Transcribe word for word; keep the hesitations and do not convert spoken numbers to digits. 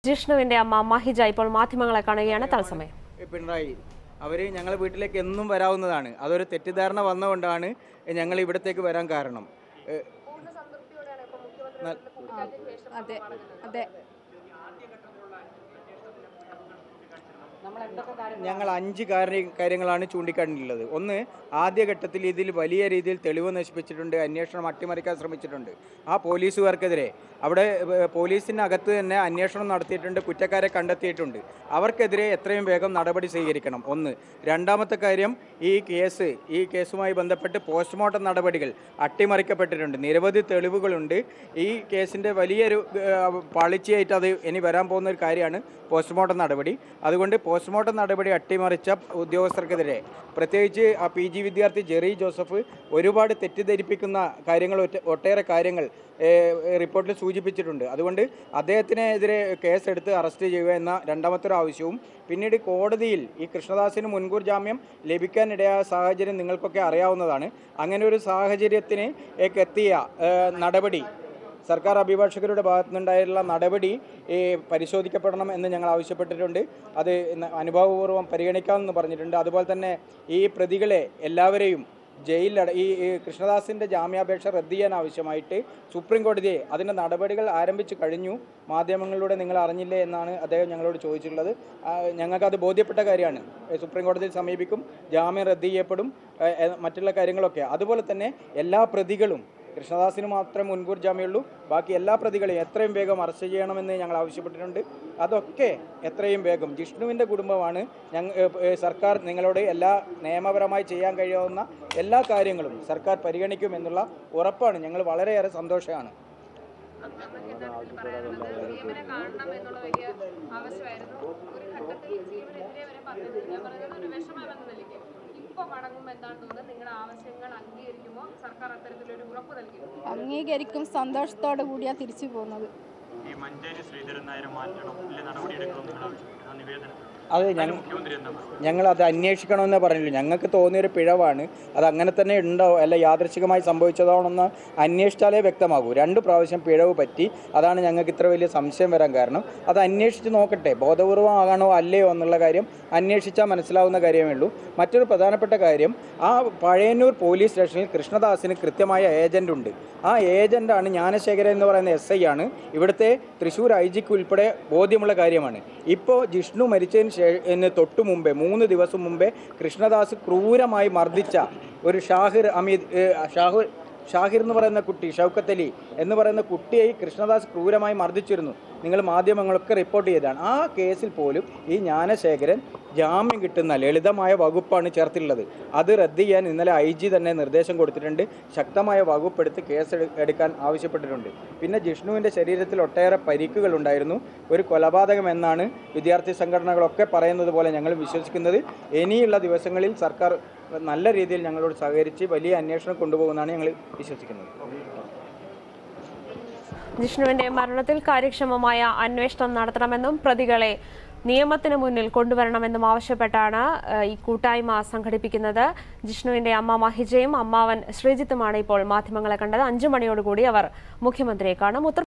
ജിഷ്ണുവിന്റെ അമ്മ മഹിജ ഇപ്പോൾ മാധ്യമങ്ങളെ കാണുകയാണ് തത്സമയം. പിണറായി അവർ ഞങ്ങളെ വീട്ടിലേക്ക് എന്നും വരാവുന്നതാണ്. അതൊരു തെറ്റിദ്ധാരണ വന്നുകൊണ്ടാണ് ഞങ്ങൾ ഇവിടത്തേക്ക് വരാൻ കാരണം. അതെ അതെ ഞങ്ങൾ അഞ്ച് കാര്യ കാര്യങ്ങളാണ് ചൂണ്ടിക്കാണിട്ടുള്ളത്. ഒന്ന്, ആദ്യഘട്ടത്തിൽ ഇതിൽ വലിയ രീതിയിൽ തെളിവ് നശിപ്പിച്ചിട്ടുണ്ട്, അന്വേഷണം അട്ടിമറിക്കാൻ ശ്രമിച്ചിട്ടുണ്ട്. ആ പോലീസുകാർക്കെതിരെ അവിടെ പോലീസിനകത്ത് തന്നെ അന്വേഷണം നടത്തിയിട്ടുണ്ട്, കുറ്റക്കാരെ കണ്ടെത്തിയിട്ടുണ്ട്. അവർക്കെതിരെ എത്രയും വേഗം നടപടി സ്വീകരിക്കണം. ഒന്ന്. രണ്ടാമത്തെ കാര്യം, ഈ കേസ് ഈ കേസുമായി ബന്ധപ്പെട്ട് പോസ്റ്റ്മോർട്ടം നടപടികൾ അട്ടിമറിക്കപ്പെട്ടിട്ടുണ്ട്. നിരവധി തെളിവുകളുണ്ട്. ഈ കേസിൻ്റെ വലിയൊരു പാളിച്ചയായിട്ട് അത് ഇനി വരാൻ പോകുന്ന ഒരു കാര്യമാണ് പോസ്റ്റ്മോർട്ടം നടപടി. അതുകൊണ്ട് പോസ്റ്റ്മോർട്ടം നടപടി അട്ടിമറിച്ച ഉദ്യോഗസ്ഥർക്കെതിരെ, പ്രത്യേകിച്ച് ആ പി ജി വിദ്യാർത്ഥി ജെറി ജോസഫ് ഒരുപാട് തെറ്റിദ്ധരിപ്പിക്കുന്ന കാര്യങ്ങൾ ഒട്ടേറെ കാര്യങ്ങൾ റിപ്പോർട്ടിൽ സൂചിപ്പിച്ചിട്ടുണ്ട്. അതുകൊണ്ട് അദ്ദേഹത്തിനെതിരെ കേസെടുത്ത് അറസ്റ്റ് ചെയ്യുക എന്ന രണ്ടാമത്തെ ഒരു ആവശ്യവും, പിന്നീട് കോടതിയിൽ ഈ കൃഷ്ണദാസിന് മുൻകൂർ ജാമ്യം ലഭിക്കാനിടയായ സാഹചര്യം നിങ്ങൾക്കൊക്കെ അറിയാവുന്നതാണ്. അങ്ങനെ ഒരു സാഹചര്യത്തിന് എത്തിയ നടപടി, സർക്കാർ അഭിഭാഷകരുടെ ഭാഗത്തു നിന്നുണ്ടായിട്ടുള്ള നടപടി പരിശോധിക്കപ്പെടണം എന്ന് ഞങ്ങൾ ആവശ്യപ്പെട്ടിട്ടുണ്ട്. അത് അനുഭാവപൂർവ്വം പരിഗണിക്കാമെന്ന് പറഞ്ഞിട്ടുണ്ട്. അതുപോലെ തന്നെ ഈ പ്രതികളെ എല്ലാവരെയും ജയിലിലട ഈ കൃഷ്ണദാസിൻ്റെ ജാമ്യാപേക്ഷ റദ്ദ് ചെയ്യാൻ ആവശ്യമായിട്ട് സുപ്രീം കോടതിയെ അതിൻ്റെ നടപടികൾ ആരംഭിച്ചു കഴിഞ്ഞു. മാധ്യമങ്ങളിലൂടെ നിങ്ങൾ അറിഞ്ഞില്ലേ എന്നാണ് അദ്ദേഹം ഞങ്ങളോട് ചോദിച്ചിട്ടുള്ളത്. ഞങ്ങൾക്കത് ബോധ്യപ്പെട്ട കാര്യമാണ്. സുപ്രീം കോടതിയിൽ സമീപിക്കും, ജാമ്യം റദ്ദ് ചെയ്യപ്പെടും, മറ്റുള്ള കാര്യങ്ങളൊക്കെ. അതുപോലെ തന്നെ എല്ലാ പ്രതികളും, കൃഷ്ണദാസിന് മാത്രമേ മുൻകൂർ ജാമ്യമുള്ളൂ, ബാക്കി എല്ലാ പ്രതികളെയും എത്രയും വേഗം അറസ്റ്റ് ചെയ്യണമെന്ന് ഞങ്ങൾ ആവശ്യപ്പെട്ടിട്ടുണ്ട്. അതൊക്കെ എത്രയും വേഗം, ജിഷ്ണുവിൻ്റെ കുടുംബമാണ്, ഞങ്ങൾ സർക്കാർ നിങ്ങളോട് എല്ലാ നിയമപരമായി ചെയ്യാൻ കഴിയാവുന്ന എല്ലാ കാര്യങ്ങളും സർക്കാർ പരിഗണിക്കുമെന്നുള്ള ഉറപ്പാണ്. ഞങ്ങൾ വളരെയേറെ സന്തോഷമാണ്. അംഗീകരിക്കും, സന്തോഷത്തോടെ കൂടിയാ തിരിച്ചു പോകുന്നത്. അത് ഞങ്ങൾ അത് അന്വേഷിക്കണമെന്ന് പറഞ്ഞില്ല. ഞങ്ങൾക്ക് തോന്നിയൊരു പിഴവാണ്. അത് അങ്ങനെ തന്നെ ഉണ്ടോ അല്ല യാദൃച്ഛികമായി സംഭവിച്ചതാണെന്ന് അന്വേഷിച്ചാലേ വ്യക്തമാകൂ. രണ്ട് പ്രാവശ്യം പിഴവ് പറ്റി. അതാണ് ഞങ്ങൾക്ക് ഇത്ര വലിയ സംശയം വരാൻ കാരണം. അത് അന്വേഷിച്ച് നോക്കട്ടെ, ബോധപൂർവം ആകണോ അല്ലയോ എന്നുള്ള കാര്യം അന്വേഷിച്ചാൽ മനസ്സിലാവുന്ന കാര്യമേ ഉള്ളൂ. മറ്റൊരു പ്രധാനപ്പെട്ട കാര്യം, ആ പഴയന്നൂർ പോലീസ് സ്റ്റേഷനിൽ കൃഷ്ണദാസിന് കൃത്യമായ ഏജൻ്റ് ഉണ്ട്. ആ ഏജൻ്റാണ് ജ്ഞാനശേഖരൻ എന്ന് പറയുന്ന എസ് ഐ ആണ്. ഇവിടുത്തെ തൃശ്ശൂർ ഐ ജിക്ക് ഉൾപ്പെടെ ബോധ്യമുള്ള കാര്യമാണ്. ഇപ്പോൾ ജിഷ്ണു മരിച്ചതിന് ശേഷം തൊട്ടു മുമ്പേ, മൂന്ന് ദിവസം മുമ്പേ കൃഷ്ണദാസ് ക്രൂരമായി മർദ്ദിച്ച ഒരു ഷാഹിർ അമീദ് ഷാഹുർ ഷാഹിർ എന്ന് പറയുന്ന കുട്ടി, ഷൗക്കത്ത് അലി എന്ന് പറയുന്ന കുട്ടിയെ കൃഷ്ണദാസ് ക്രൂരമായി മർദ്ദിച്ചിരുന്നു. നിങ്ങൾ മാധ്യമങ്ങളൊക്കെ റിപ്പോർട്ട് ചെയ്തതാണ്. ആ കേസിൽ പോലും ഈ ജ്ഞാനശേഖരൻ ജാമ്യം കിട്ടുന്ന ലളിതമായ വകുപ്പാണ് ചേർത്തിട്ടുള്ളത്. അത് റദ്ദ് ചെയ്യാൻ ഇന്നലെ ഐ ജി തന്നെ നിർദ്ദേശം കൊടുത്തിട്ടുണ്ട്. ശക്തമായ വകുപ്പെടുത്ത് കേസ് എടുക്കാൻ ആവശ്യപ്പെട്ടിട്ടുണ്ട്. പിന്നെ ജിഷ്ണുവിൻ്റെ ശരീരത്തിൽ ഒട്ടേറെ പരിക്കുകൾ ഉണ്ടായിരുന്നു. ഒരു കൊലപാതകം എന്നാണ് വിദ്യാർത്ഥി സംഘടനകളൊക്കെ പറയുന്നത് പോലെ ഞങ്ങൾ വിശ്വസിക്കുന്നത്. ഇനിയുള്ള ദിവസങ്ങളിൽ സർക്കാർ നല്ല രീതിയിൽ ഞങ്ങളോട് സഹകരിച്ച് വലിയ അന്വേഷണം കൊണ്ടുപോകുമെന്നാണ് ഞങ്ങൾ വിശ്വസിക്കുന്നത്. ജിഷ്ണുവിന്റെ മരണത്തിൽ കാര്യക്ഷമമായ അന്വേഷണം നടത്തണമെന്നും പ്രതികളെ നിയമത്തിന് മുന്നിൽ കൊണ്ടുവരണമെന്നും ആവശ്യപ്പെട്ടാണ് ഈ കൂട്ടായ്മ സംഘടിപ്പിക്കുന്നത്. ജിഷ്ണുവിന്റെ അമ്മ മഹിജയും അമ്മാവൻ ശ്രീജിത്തുമാണ് ഇപ്പോൾ മാധ്യമങ്ങളെ കണ്ടത്. അഞ്ചു മണിയോടുകൂടി അവർ മുഖ്യമന്ത്രിയെ കാണും.